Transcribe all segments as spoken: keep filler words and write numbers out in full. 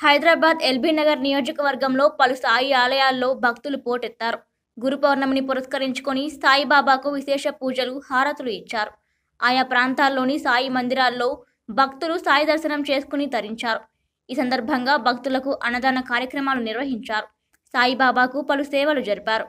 Hyderabad LB Nagar నియోజకవర్గంలో పలు సాయి ఆలయాల్లో భక్తులు పోటెత్తారు. గురు పౌర్ణమిని పురస్కరించుకొని సాయిబాబాకు విశేష పూజలు, హారతులు ఇచ్చారు. ఆయా ప్రాంతాల్లోని సాయి మందిరాల్లో భక్తులు సాయి దర్శనం చేసుకుని తరించారు. ఈ సందర్భంగా భక్తులకు అన్నదాన కార్యక్రమాలు నిర్వహించారు. సాయిబాబాకు పలు సేవలు జరిపారు.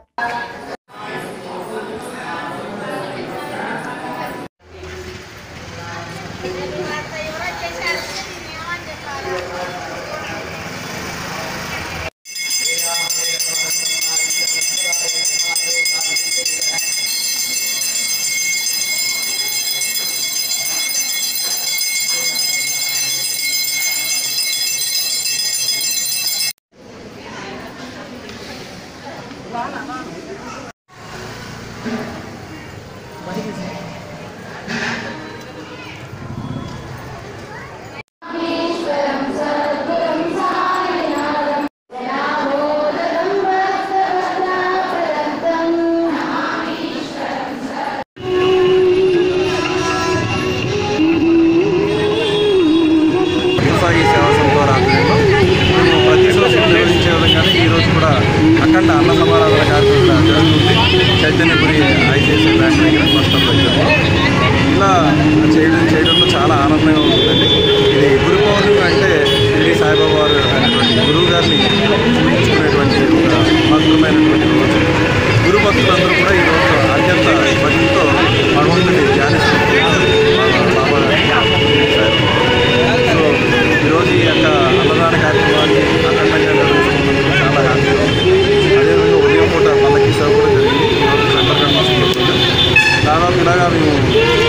అఖండ అన్న సమారాధన కార్యక్రమం జరుగుతుంది. చైతన్యపురి ఐసిఐసిఐ బ్యాంక్ దగ్గర మొత్తం దగ్గరలో ఇలా చేయడం చేయడంలో చాలా ఆనందంగా ఉంటుందండి. ఇది గురు పౌర్ణమి అంటే షిరిడి సాయిబాబా వారు అనేటువంటి గురువు గారిని పూజించుకునేటువంటి ఒక మహత్తరమైనటువంటి రోజు. గురు భక్తులందరూ కూడా ఈరోజు అత్యంత భక్తితో భగవంతుని ధ్యానిస్తున్నారు. బాబా సో ఈరోజు ఈ యొక్క అన్నదాన కార్యక్రమాన్ని అఖండంగా నిర్వహిస్తున్నందుకు చాలా హ్యాపీగా ఉంది. అదేవిధంగా ఉదయం పూట పల్లకి సేవ కూడా జరిగింది. ఈరోజు సెంటర్ కన్వెన్షన్ దాదాపు ఇలాగా మేము